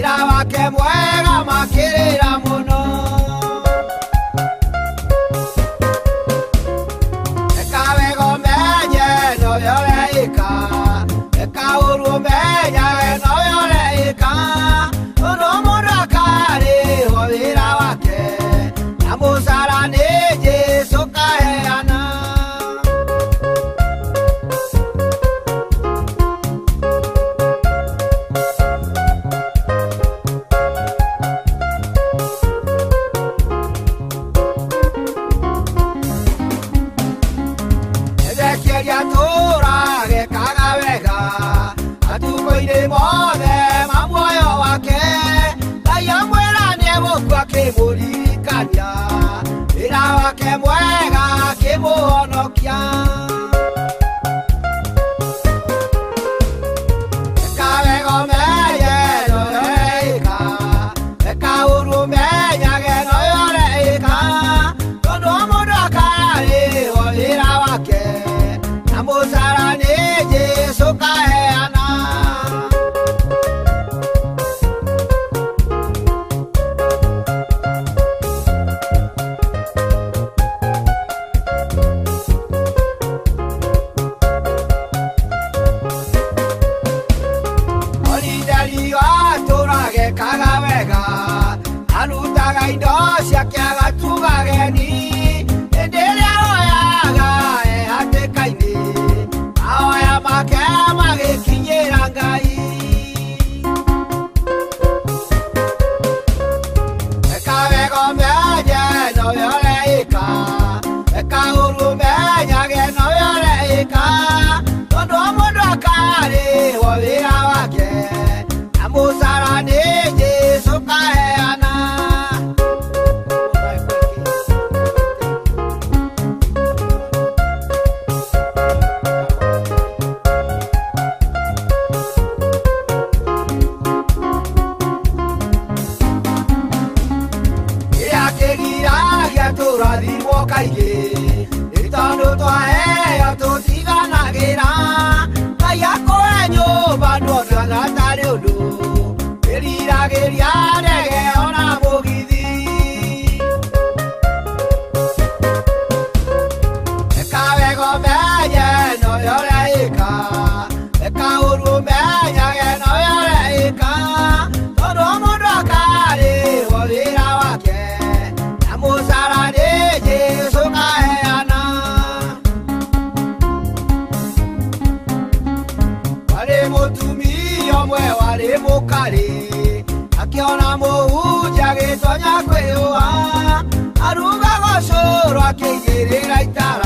wĩra wake mwega makĩrĩra mũno. Eka wega ũmenye nowe ũreĩka, eka ũru ũmenye nowe ũreĩka, tondũ mũndũ akarĩhwo wĩra wake na mũcara nĩ Jesũ kaheana. Ezekiel atũũrage kaga wega atukũ-inĩ mothe ma muoyo wake, Ngai amwĩra nĩegũkua akĩmũririkania wĩra wake mwega akĩmũhonokia. Eka wega ũmenye nowe ũreĩka, eka ũru ũmenyage nowe ũreĩka, tondũ mũndũ akarĩhwo wĩra wake na mũcara nĩ Jesũ kaheana. Olinderi atũũrage kaga wega arutaga indo ciake agatuga ageni, hĩndĩ ĩrĩa oyaga e hatĩka-inĩ ahoya make magĩkinyĩra Ngai. Eka wega ũmenye nowe ũreĩka, eka ũru ũmenyage nowe ũreĩka, tondũ mũndũ akarĩhwo wĩra wake na mũcara nĩ Jesũ kaheana. Kĩgiragia tũrathimwo kaingĩ nĩ tondũ twaheo tũtiganagĩra, Ngai akũhe nyũmba nduonaga tarĩ ũndũ, wĩriragĩria ndege ona mũgithi. Eka wega ũmenye nowe ũreĩka, eka ũru ũmenyage nowe ũreĩka, tondũ mũndũ akarĩhwo wĩra wake na mũcara nĩ Jesũ kaheana. Warĩ mũtumia ũmwe warĩ mũkarĩ, akĩona mũhunjia agĩtonya kwĩyũa, arugaga ũcũrũ akĩigĩrĩra itara